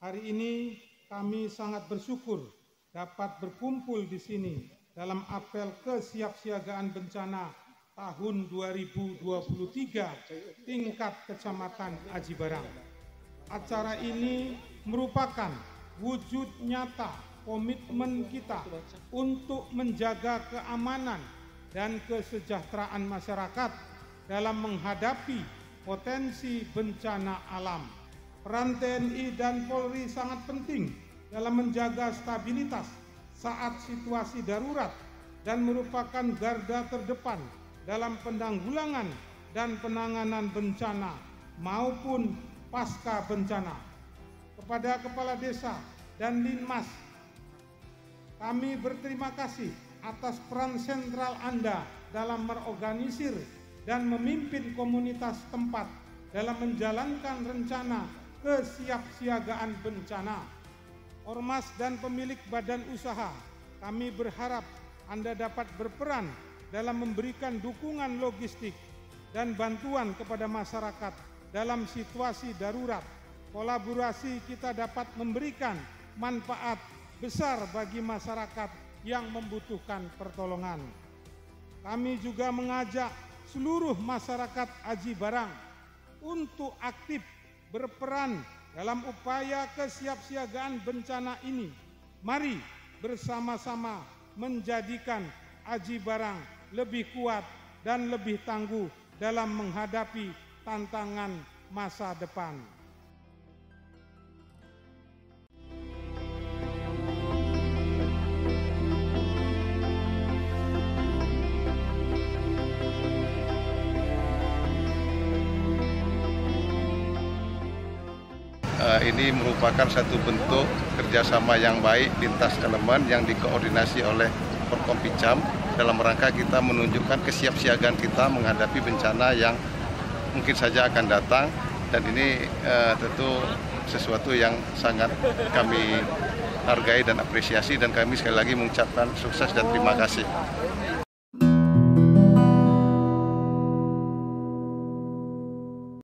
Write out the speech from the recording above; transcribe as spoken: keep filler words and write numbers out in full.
Hari ini kami sangat bersyukur dapat berkumpul di sini dalam apel kesiapsiagaan bencana tahun dua ribu dua puluh tiga tingkat Kecamatan Aji Barang. Acara ini merupakan wujud nyata komitmen kita untuk menjaga keamanan dan kesejahteraan masyarakat dalam menghadapi potensi bencana alam. Peran T N I dan Polri sangat penting dalam menjaga stabilitas saat situasi darurat dan merupakan garda terdepan dalam penanggulangan dan penanganan bencana maupun pasca bencana. Kepada Kepala Desa dan Linmas, kami berterima kasih atas peran sentral Anda dalam merorganisir dan memimpin komunitas tempat dalam menjalankan rencana kesiapsiagaan bencana. Ormas dan pemilik badan usaha, kami berharap Anda dapat berperan dalam memberikan dukungan logistik dan bantuan kepada masyarakat dalam situasi darurat. Kolaborasi kita dapat memberikan manfaat besar bagi masyarakat yang membutuhkan pertolongan. Kami juga mengajak seluruh masyarakat Aji Barang untuk aktif berperan dalam upaya kesiapsiagaan bencana ini. Mari bersama-sama menjadikan Aji Barang lebih kuat dan lebih tangguh dalam menghadapi tantangan masa depan. Ini merupakan satu bentuk kerjasama yang baik lintas elemen yang dikoordinasi oleh Forkompicam dalam rangka kita menunjukkan kesiapsiagaan kita menghadapi bencana yang mungkin saja akan datang, dan ini uh, tentu sesuatu yang sangat kami hargai dan apresiasi, dan kami sekali lagi mengucapkan sukses dan terima kasih.